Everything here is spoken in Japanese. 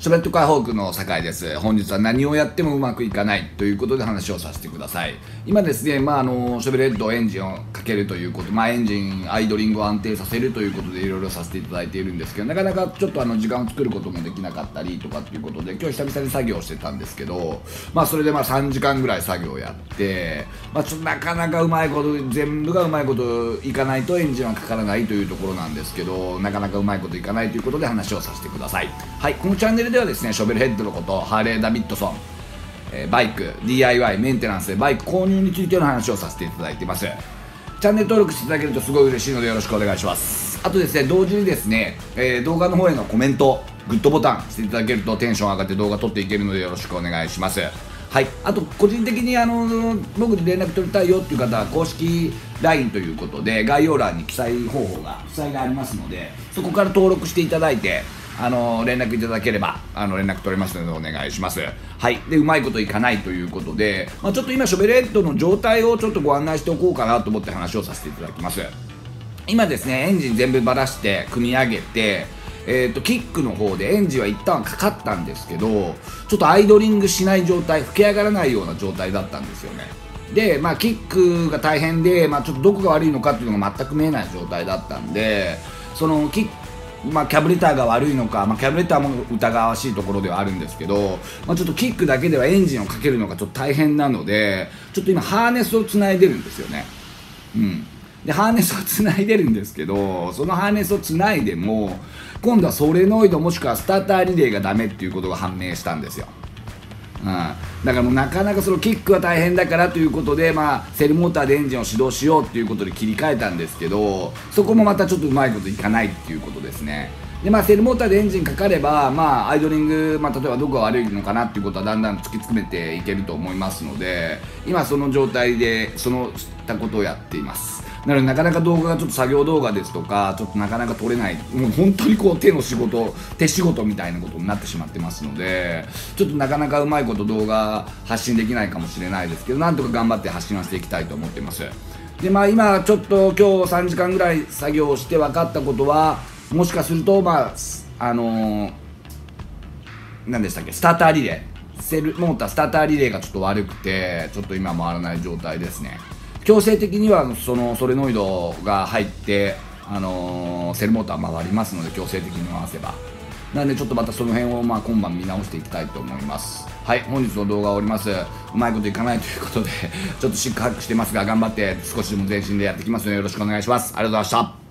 ショベットカーホークの酒井です。本日は何をやってもうまくいかないということで話をさせてください。今ですね、ショベルヘッドエンジンをかけるということ、エンジン、アイドリングを安定させるということでいろいろさせていただいているんですけど、なかなかちょっと時間を作ることもできなかったりとかっていうことで、今日久々に作業してたんですけど、それで3時間ぐらい作業をやって、ちょっとなかなかうまいこと、全部がうまいこといかないとエンジンはかからないというところなんですけど、なかなかうまいこといかないということで話をさせてください。はい、このチャンネルではですね、ショベルヘッドのこと、ハーレー・ダビッドソン、バイク、DIY、メンテナンスでバイク購入についての話をさせていただいています。チャンネル登録していただけるとすごい嬉しいのでよろしくお願いします。あとですね、同時にですね、動画の方へのコメント、グッドボタンしていただけるとテンション上がって動画撮っていけるのでよろしくお願いします。はい、あと個人的に僕に連絡取りたいよっていう方は公式 LINE ということで概要欄に記載がありますので、そこから登録していただいて連絡いただければ連絡取れますのでお願いします。はい、でうまいこといかないということで、ちょっと今ショベルヘッドの状態をちょっとご案内しておこうかなと思って話をさせていただきます。今ですね、エンジン全部ばらして組み上げて、キックの方でエンジンは一旦かかったんですけど、ちょっとアイドリングしない状態、吹き上がらないような状態だったんですよね。で、キックが大変で、ちょっとどこが悪いのかっていうのが全く見えない状態だったんで、そのキャブレターが悪いのか、キャブレターも疑わしいところではあるんですけど、ちょっとキックだけではエンジンをかけるのがちょっと大変なので、ちょっと今ハーネスをつないでるんですよね。でハーネスをつないでるんですけど、そのハーネスをつないでも今度はソレノイドもしくはスターターリレーがダメっていうことが判明したんですよ。だからもうなかなかそのキックは大変だからということで、セルモーターでエンジンを始動しようっていうことで切り替えたんですけど、そこもまたちょっとうまいこといかないっていうことですね。でセルモーターでエンジンかかれば、アイドリング、例えばどこが悪いのかなっていうことはだんだん突き詰めていけると思いますので、今その状態でそのったことをやっています。なのでなかなか動画がちょっと作業動画ですとかちょっとなかなか撮れない、もう本当に手仕事みたいなことになってしまってますので、ちょっとなかなかうまいこと動画発信できないかもしれないですけど、なんとか頑張って発信はしていきたいと思っています。で今ちょっと今日3時間ぐらい作業をして分かったことは、もしかすると何でしたっけ、スターターリレー、セルモータースターターリレーがちょっと悪くて、ちょっと今回らない状態ですね。強制的にはそのソレノイドが入って、セルモーター回りますので、強制的に回せば。なのでちょっとまたその辺を今晩見直していきたいと思います。はい、本日の動画は終わります。うまいこといかないということでちょっと失格してますが、頑張って少しでも前進でやっていきますのでよろしくお願いします。ありがとうございました。